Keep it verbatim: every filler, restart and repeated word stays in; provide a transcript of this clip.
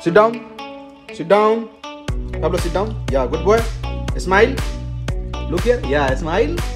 Sit down. Sit down. Pablo, sit down. Yeah, good boy. Smile. Look here. Yeah, smile.